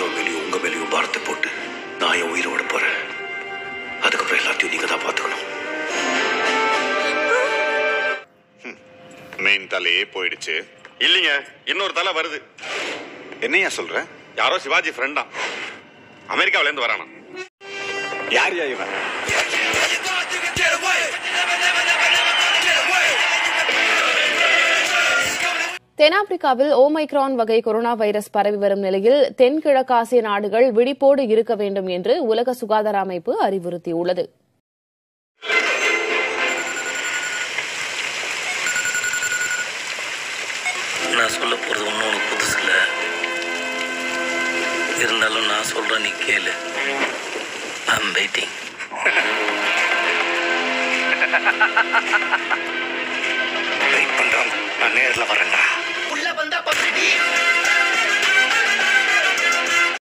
ஆண்டவன் மேலேயும் உங்க மேலேயும் பாரத்தை போட்டு நான் என் உயிரை விட போறேன். அதுக்கப்புறம் எல்லாத்தையும் நீங்க தான் பார்த்துக்கணும். மெயின் தலையே போயிடுச்சு. இல்லைங்க, இன்னொரு தலை வருது. என்னையா சொல்ற? யாரோ சிவாஜி ஃப்ரெண்டா, அமெரிக்காவில இருந்து வரானா. யார் யா இவன்? தென்னாப்பிரிக்காவில் ஓமைக்ரான் வகை கொரோனா வைரஸ் பரவி வரும் நிலையில் தென்கிழக்காசிய நாடுகள் விழிப்போடு இருக்க வேண்டும் என்று உலக சுகாதார அமைப்பு அறிவுறுத்தியுள்ளது. நான் சொல்ல போறது ஒன்றும் உனக்கு புதுசு இல்லை. இருந்தாலும் நான் சொல்றேன், நீ கேளு. I'm waiting. வெயிட் பண்றோம். நான் நேரில் வரேன்டா. உள்ள வந்தா பப்பிடி